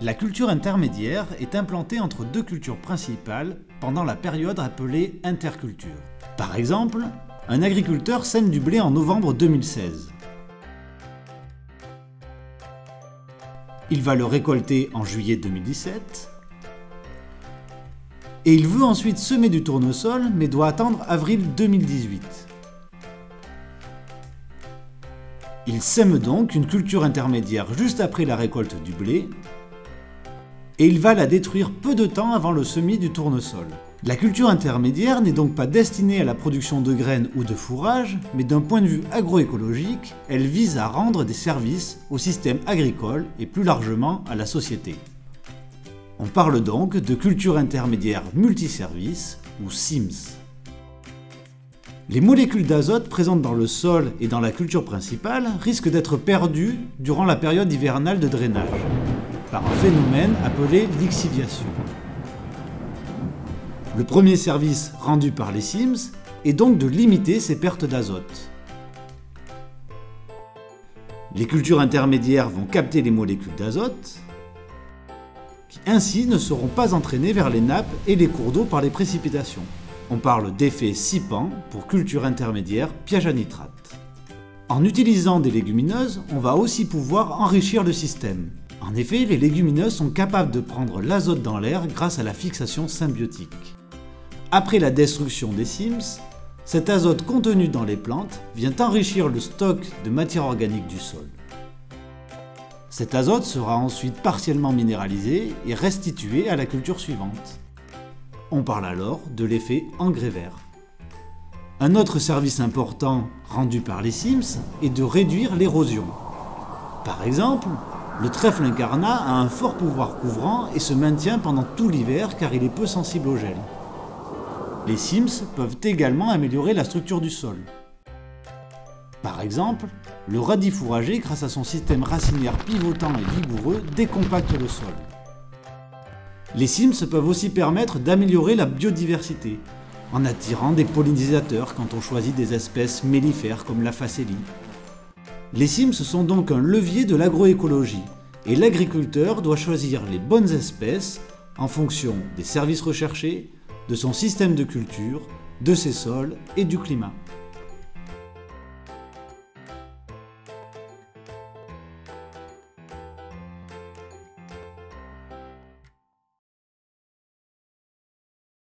La culture intermédiaire est implantée entre deux cultures principales pendant la période appelée interculture. Par exemple, un agriculteur sème du blé en novembre 2016. Il va le récolter en juillet 2017. Et il veut ensuite semer du tournesol, mais doit attendre avril 2018. Il sème donc une culture intermédiaire juste après la récolte du blé, et il va la détruire peu de temps avant le semis du tournesol. La culture intermédiaire n'est donc pas destinée à la production de graines ou de fourrage, mais d'un point de vue agroécologique, elle vise à rendre des services au système agricole et plus largement à la société. On parle donc de culture intermédiaire multiservice ou SIMS. Les molécules d'azote présentes dans le sol et dans la culture principale risquent d'être perdues durant la période hivernale de drainage, par un phénomène appelé lixiviation. Le premier service rendu par les SIMS est donc de limiter ces pertes d'azote. Les cultures intermédiaires vont capter les molécules d'azote, qui ainsi ne seront pas entraînées vers les nappes et les cours d'eau par les précipitations. On parle d'effet SIPAN pour culture intermédiaire piège à nitrate. En utilisant des légumineuses, on va aussi pouvoir enrichir le système. En effet, les légumineuses sont capables de prendre l'azote dans l'air grâce à la fixation symbiotique. Après la destruction des SIMS, cet azote contenu dans les plantes vient enrichir le stock de matière organique du sol. Cet azote sera ensuite partiellement minéralisé et restitué à la culture suivante. On parle alors de l'effet engrais vert. Un autre service important rendu par les SIMS est de réduire l'érosion. Par exemple, le trèfle incarnat a un fort pouvoir couvrant et se maintient pendant tout l'hiver car il est peu sensible au gel. Les SIMS peuvent également améliorer la structure du sol. Par exemple, le radis fourragé, grâce à son système racinaire pivotant et vigoureux, décompacte le sol. Les SIMS peuvent aussi permettre d'améliorer la biodiversité, en attirant des pollinisateurs quand on choisit des espèces mellifères comme la facélie. Les SIMS sont donc un levier de l'agroécologie, et l'agriculteur doit choisir les bonnes espèces en fonction des services recherchés, de son système de culture, de ses sols et du climat.